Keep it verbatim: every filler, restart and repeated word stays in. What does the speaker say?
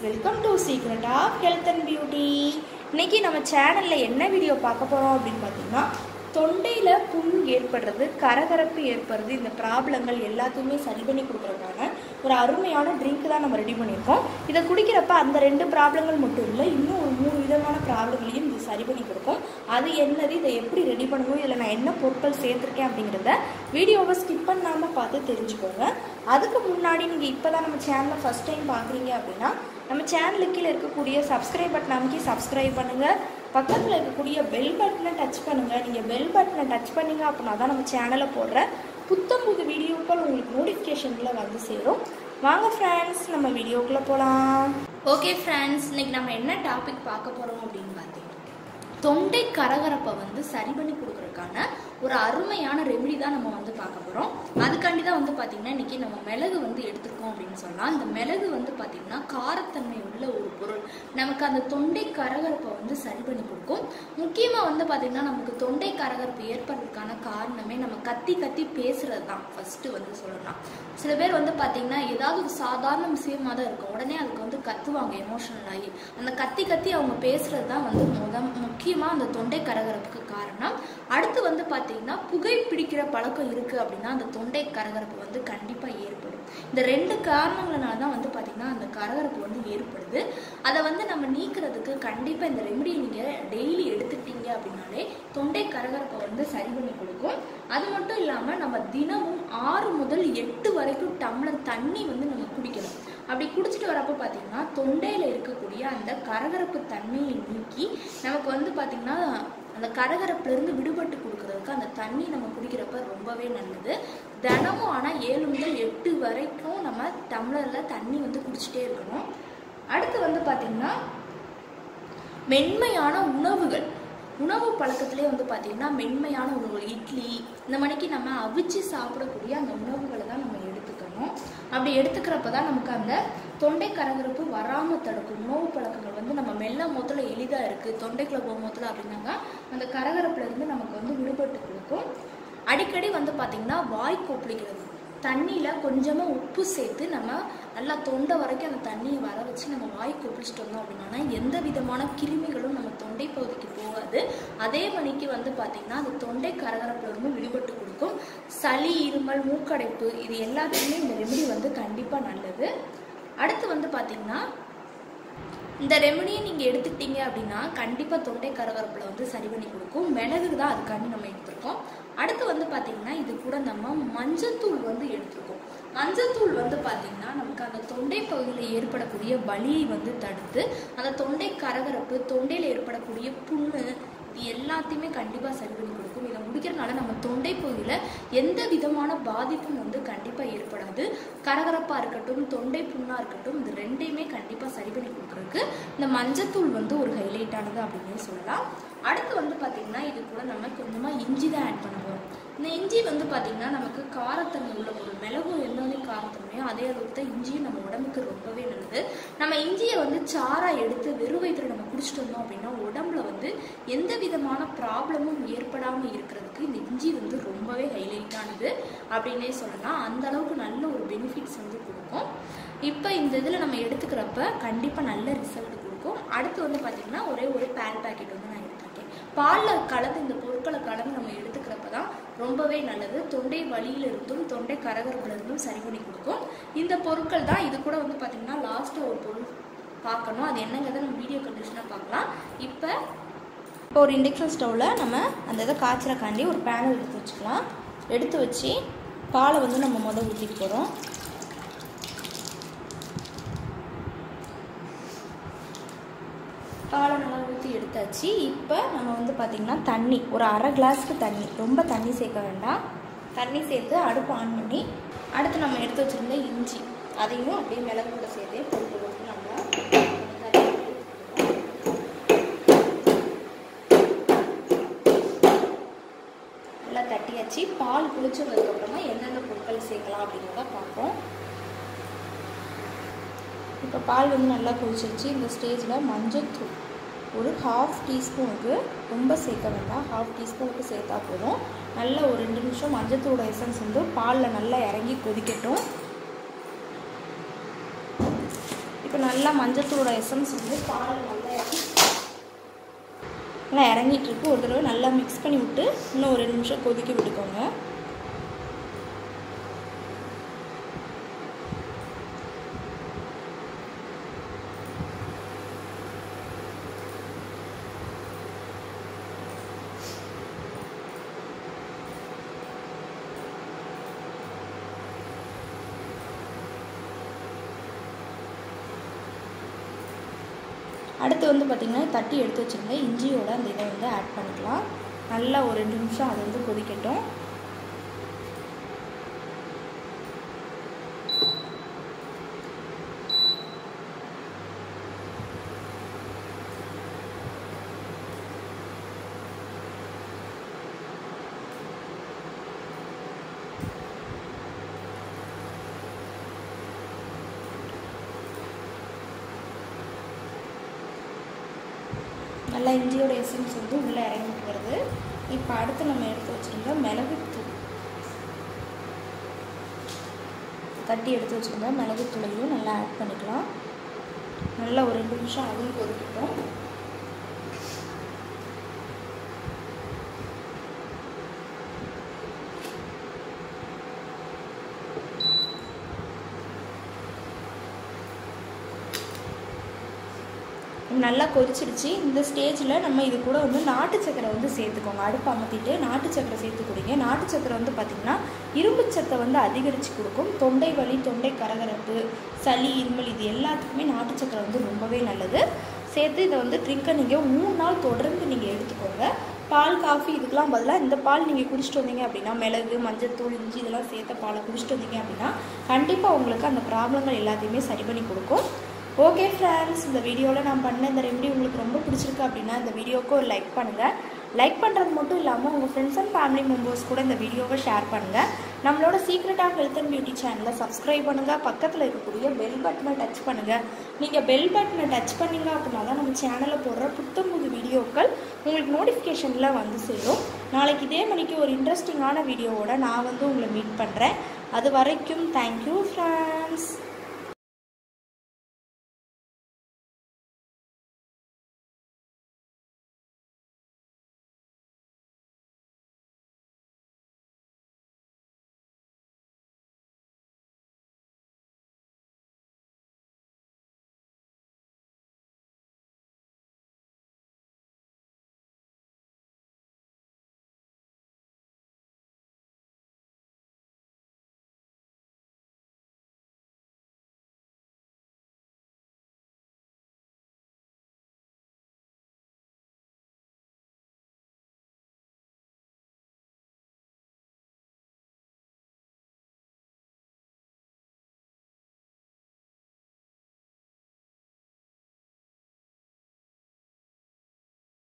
Welcome to secret of health and beauty. இன்னைக்கு நம்ம சேனலில் என்ன வீடியோ பார்க்க போகிறோம் அப்படின்னு பார்த்தீங்கன்னா, தொண்டையில் புண் ஏற்படுறது, கரகரப்பு ஏற்படுறது, இந்த ப்ராப்ளங்கள் எல்லாத்தையுமே சரி பண்ணி கொடுக்குறதுக்கான ஒரு அருமையான ட்ரிங்க் தான் நம்ம ரெடி பண்ணியிருக்கோம். இதை குடிக்கிறப்ப அந்த ரெண்டு ப்ராப்ளங்கள் மட்டும் இல்லை, இன்னும் ஒரு மூணு விதமான ப்ராப்ளங்களையும் இது சரி பண்ணி கொடுக்கும். அது என்னது, இதை எப்படி ரெடி பண்ணணும், இதில் நான் என்ன பொருட்கள் சேர்த்துருக்கேன் அப்படிங்கிறத வீடியோவை ஸ்கிப் பண்ணாமல் பார்த்து தெரிஞ்சுக்கோங்க. அதுக்கு முன்னாடி நீங்கள் இப்போ தான் நம்ம சேனலை ஃபஸ்ட் டைம் பார்க்குறீங்க அப்படின்னா நம்ம சேனலுக்கு கீழே இருக்கக்கூடிய சப்ஸ்கிரைப் பட்டன் அமைக்கி சப்ஸ்கிரைப் பண்ணுங்கள். பக்கத்தில் இருக்கக்கூடிய பெல் பட்டனை டச் பண்ணுங்கள். நீங்கள் பெல் பட்டனை டச் பண்ணிங்க அப்படின்னா தான் நம்ம சேனலில் போடுற புத்தம் புது வீடியோக்கள் உங்களுக்கு நோட்டிஃபிகேஷனில் வந்து சேரும். வாங்க ஃப்ரெண்ட்ஸ், நம்ம வீடியோக்குள்ளே போகலாம். ஓகே ஃப்ரெண்ட்ஸ், இன்றைக்கி நம்ம என்ன டாபிக் பார்க்க போகிறோம் அப்படின்னு பார்த்தீங்கன்னா, தொண்டை கரகரப்பை வந்து சரி பண்ணி கொடுக்குறதுக்கான ஒரு அருமையான ரெமெடி தான் நம்ம வந்து பார்க்க போகிறோம். அதுக்காண்டி தான் வந்து பார்த்திங்கன்னா இன்றைக்கி நம்ம மிளகு வந்து எடுத்துருக்கோம் அப்படின்னு சொல்லலாம். அந்த மிளகு வந்து பார்த்திங்கன்னா காரத்தன்மை உள்ள ஒரு பொருள், நமக்கு அந்த தொண்டை கரகரப்பை வந்து சரி பண்ணி கொடுக்கும். முக்கியமாக வந்து பார்த்திங்கன்னா நமக்கு தொண்டை கரகரப்பு ஏற்படுறதுக்கான காரணமே நம்ம கத்தி கத்தி பேசுகிறது தான் ஃபஸ்ட்டு வந்து சொல்லலாம். சில பேர் வந்து பார்த்திங்கன்னா ஏதாவது ஒரு சாதாரண விஷயமாக தான் இருக்கும், உடனே அதுக்கு வந்து கத்துவாங்க எமோஷனல் ஆகி. அந்த கத்தி கத்தி அவங்க பேசுகிறது தான் வந்து முத முக்கியமாக அந்த தொண்டை கரகரப்புக்கு காரணம். அடுத்து வந்து பார்த்தீங்கன்னா புகை பிடிக்கிற பழக்கம் இருக்குது அப்படின்னா அந்த தொண்டை கரகரப்பு வந்து கண்டிப்பாக ஏற்படும். இந்த ரெண்டு காரணங்களால தான் வந்து பார்த்திங்கன்னா அந்த கரகரப்பு வந்து ஏற்படுது. அதை வந்து நம்ம நீக்கிறதுக்கு கண்டிப்பாக இந்த ரெமெடியை நீங்கள் டெய்லி எடுத்துக்கிட்டீங்க அப்படின்னாலே தொண்டை கரகரப்பை வந்து சரி பண்ணி கொடுக்கும். அது மட்டும் இல்லாமல் நம்ம தினமும் ஆறு முதல் எட்டு வரைக்கும் டம்ளர் தண்ணி வந்து நம்ம குடிக்கணும். அப்படி குடிச்சிட்டு வரப்போ பார்த்தீங்கன்னா தொண்டையில் இருக்கக்கூடிய அந்த கரகரப்பு தன்மையை நீக்கி நமக்கு வந்து பார்த்திங்கன்னா அந்த கரகரப்புலேருந்து விடுபட்டு கொடுக்கறதுக்கு அந்த தண்ணி நம்ம குடிக்கிறப்ப ரொம்பவே நல்லது. தினமும் ஆனால் ஏழு முதல் எட்டு வரைக்கும் நம்ம டம்ளரில் தண்ணி வந்து குடிச்சிட்டே இருக்கணும். அடுத்து வந்து பார்த்திங்கன்னா மென்மையான உணவுகள், உணவு பழக்கத்திலே வந்து பார்த்திங்கன்னா மென்மையான உணவுகள், இட்லி இந்த மணிக்கு நம்ம அவிச்சு சாப்பிடக்கூடிய அந்த உணவுகளை தான் நம்ம எடுத்துக்கணும். அப்படி எடுத்துக்கிறப்ப தான் நமக்கு அந்த தொண்டை கரகரப்பு வராமல் தடுக்கும். உணவு பழக்கங்கள் வந்து நம்ம மெல்ல மொத்தல எளிதாக இருக்குது, தொண்டைக்குள்ள போக மொத்தல அப்படின்னாங்க அந்த கரகரப்புலேருந்து நமக்கு வந்து விடுபட்டு கொடுக்கும். அடிக்கடி வந்து பார்த்திங்கன்னா வாய் கொப்பளிக்கிறது, தண்ணியில் கொஞ்சமாக உப்பு சேர்த்து நம்ம நல்லா தொண்டை வரைக்கும் அந்த தண்ணியை வர வச்சு நம்ம வாய் கொப்பளிச்சிட்டு வந்தோம் அப்படின்னா எந்த விதமான கிருமிகளும் நம்ம தொண்டை பகுதிக்கு போகாது. அதே மணிக்கு வந்து பார்த்திங்கன்னா அந்த தொண்டை கரகரப்புலேருந்து விடுபட்டு கொடுக்கும். சளி, இருமல், மூக்கடைப்பு இது எல்லாத்துக்குமே இந்த ரெமெடி வந்து கண்டிப்பாக நல்லது. அடுத்து வந்து பார்த்திங்கன்னா இந்த ரெமெடியை நீங்கள் எடுத்துக்கிட்டீங்க அப்படின்னா கண்டிப்பாக தொண்டை கரகரப்பில் வந்து சரி பண்ணி கொடுக்கும். மிளகு தான் அதுக்காண்டி நம்ம எடுத்துருக்கோம். அடுத்து வந்து பார்த்திங்கன்னா இது கூட நம்ம மஞ்சத்தூள் வந்து எடுத்துருக்கோம். மஞ்சத்தூள் வந்து பார்த்திங்கன்னா நமக்கு அந்த தொண்டை பகுதியில் ஏற்படக்கூடிய வலியை வந்து தடுத்து அந்த தொண்டை கரகரப்பு, தொண்டையில் ஏற்படக்கூடிய புண்ணு இது எல்லாத்தையுமே கண்டிப்பாக சரி பண்ணி கொடுக்கும். இதை முடிக்கிறதுனால நம்ம தொண்டை பகுதியில் எந்த விதமான பாதிப்பும் வந்து கண்டிப்பாக ஏற்படாது. கரகரப்பாக இருக்கட்டும், தொண்டை புண்ணாக இருக்கட்டும், இது ரெண்டையுமே கண்டிப்பாக சரி பண்ணி கொடுக்குறதுக்கு இந்த மஞ்சத்தூள் வந்து ஒரு ஹைலைட்டானது அப்படின்னே சொல்லலாம். அடுத்து வந்து பார்த்திங்கன்னா இது கூட நம்ம கொஞ்சமாக இஞ்சி தான் ஆட் பண்ண போகிறோம். இந்த இஞ்சி வந்து பார்த்திங்கன்னா நமக்கு காரத்தன்மை உள்ள பொருள், மிளகும் எந்தவொரு காரத்தன்மையோ அதே அளவுக்கு தான் இஞ்சியும் நம்ம உடம்புக்கு ரொம்பவே நல்லது. நம்ம இஞ்சியை வந்து சாராக எடுத்து வெறும் வயிற்றுல நம்ம குடிச்சிட்டு வந்தோம் அப்படின்னா உடம்புல வந்து எந்த விதமான ப்ராப்ளமும் ஏற்படாமல் இருக்கிறதுக்கு இந்த இஞ்சி வந்து ரொம்பவே ஹைலைட்டானது அப்படின்னே சொல்லலாம். அந்த அளவுக்கு நல்ல ஒரு பெனிஃபிட்ஸ் வந்து கொடுக்கும். இப்போ இந்த இதில் நம்ம எடுத்துக்கிறப்ப கண்டிப்பாக நல்ல ரிசல்ட் கொடுக்கும். அடுத்து வந்து பார்த்திங்கன்னா ஒரே ஒரு பேல் பேக்கெட் வந்து நான் எடுத்துருக்கேன். பாலில் கலந்து இந்த பொருட்களை கலந்து நம்ம எடுத்துக்கிறப்ப தான் ரொம்பவே நல்லது. தொண்டை வலியிலிருந்தும் தொண்டை கரகரப்புலேருந்தும் சரி பண்ணி கொடுக்கும் இந்த பொருட்கள் தான். இது கூட வந்து பார்த்திங்கன்னா லாஸ்ட்டாக ஒரு பொருள் பார்க்கணும், அது என்னங்கிறத நம்ம வீடியோ கண்டிஷனாக பார்க்கலாம். இப்போ இப்போ ஒரு இண்டக்ஷன் ஸ்டவ்வில் நம்ம அந்த இதை காய்ச்சறக்காண்டி ஒரு பேனை எடுத்து வச்சுக்கலாம். எடுத்து வச்சு பாலை வந்து நம்ம முதல் ஊற்றிட்டு போகிறோம். பாலை நல்லா ஊற்றி எடுத்தாச்சு. இப்போ நம்ம வந்து பார்த்திங்கன்னா தண்ணி ஒரு அரை கிளாஸுக்கு தண்ணி, ரொம்ப தண்ணி சேர்க்க வேண்டாம். தண்ணி சேர்த்து அடுப்பு ஆன் பண்ணி அடுத்து நம்ம எடுத்து வச்சுருந்த இஞ்சி அதையும் அப்படியே மிளகு கூட சேர்த்தே போட்டு போட்டு நம்ம நல்லா தட்டியாச்சு. பால் குளிச்சதுக்கப்புறமா எந்தெந்த பொருட்கள் சேர்க்கலாம் அப்படிங்கிறத பார்ப்போம். இப்போ பால் வந்து நல்லா கொதிச்சிருச்சு. இந்த ஸ்டேஜில் மஞ்சத்தூள் ஒரு ஹாஃப் டீஸ்பூனுக்கு, ரொம்ப சேர்க்க வேண்டாம், ஹாஃப் டீஸ்பூனுக்கு சேர்த்தா போதும். நல்லா ஒரு ரெண்டு நிமிஷம் மஞ்சத்தூளோட எசன்ஸ் வந்து பாலில் நல்லா இறங்கி கொதிக்கட்டும். இப்போ நல்லா மஞ்சத்தூளோட எசன்ஸ் வந்து பால் நல்லா நல்லா இறங்கிட்டு இருக்கு. ஒரு தடவை நல்லா மிக்ஸ் பண்ணி விட்டு இன்னும் ஒரு ரெண்டு நிமிஷம் கொதிக்க விட்டுக்கோங்க. அடுத்து வந்து பார்த்திங்கன்னா தட்டி எடுத்து வச்சுருங்க இஞ்சியோட அந்த இதை வந்து ஆட் பண்ணிக்கலாம். நல்லா ஒரு ரெண்டு நிமிஷம் அது வந்து கொதிக்கட்டும். நல்லா இஞ்சியோட எசன்ஸ் வந்து உள்ளே இறங்கிட்டு வருது. இப்போ அடுத்து நம்ம எடுத்து வச்சுருந்தா மிளகுத்தூள் தட்டி எடுத்து வச்சுருந்தா மிளகுத்தூளையும் நல்லா ஆட் பண்ணிக்கலாம். நல்லா ஒரு ரெண்டு நிமிஷம் அதுவும் கொதிக்கட்டும். நல்லா கொதிச்சிடுச்சு. இந்த ஸ்டேஜில் நம்ம இது கூட வந்து நாட்டு சக்கரை வந்து சேர்த்துக்கோங்க. அடுப்பு அமர்த்திட்டு நாட்டு சக்கரை சேர்த்து கொடுங்க. நாட்டு சக்கரை வந்து பார்த்திங்கன்னா இரும்பு சத்தை வந்து அதிகரித்து கொடுக்கும். தொண்டை வலி, தொண்டை கரகரப்பு, சளி, இருமல் இது எல்லாத்துக்குமே நாட்டு சக்கரை வந்து ரொம்பவே நல்லது. சேர்த்து இதை வந்து ட்ரிங்கை நீங்கள் மூணு நாள் தொடர்ந்து நீங்கள் எடுத்துக்கோங்க. பால், காஃபி இதுக்கெலாம் பதிலாக இந்த பால் நீங்கள் குடிச்சிட்டு வந்தீங்க அப்படின்னா, மிளகு, மஞ்சத்தூள், இஞ்சி இதெல்லாம் சேர்த்த பாலை குடிச்சிட்டு வந்தீங்க அப்படின்னா கண்டிப்பாக உங்களுக்கு அந்த ப்ராப்ளங்கள் எல்லாத்தையுமே சரி பண்ணி கொடுக்கும். ஓகே ஃப்ரெண்ட்ஸ், இந்த வீடியோவில் நான் பண்ண இந்த ரெமெடி உங்களுக்கு ரொம்ப பிடிச்சிருக்கு அப்படின்னா இந்த வீடியோவுக்கு ஒரு லைக் பண்ணுங்கள். லைக் பண்ணுறது மட்டும் இல்லாமல் உங்கள் ஃப்ரெண்ட்ஸ் அண்ட் ஃபேமிலி மெம்பர்ஸ் கூட இந்த வீடியோவை ஷேர் பண்ணுங்கள். நம்மளோட secret of health and beauty சேனலை சப்ஸ்கிரைப் பண்ணுங்கள். பக்கத்தில் இருக்கக்கூடிய பெல் பட்டனை டச் பண்ணுங்கள். நீங்கள் பெல் பட்டனை டச் பண்ணிங்க அப்படின்னா தான் நம்ம சேனலில் போடுற புத்தம் புது வீடியோக்கள் உங்களுக்கு நோட்டிஃபிகேஷனில் வந்து சேரும். நாளைக்கு இதே மணிக்கு ஒரு இன்ட்ரெஸ்டிங்கான வீடியோவோட நான் வந்து உங்களை மீட் பண்ணுறேன். அது வரைக்கும் தேங்க்யூ ஃப்ரெண்ட்ஸ்.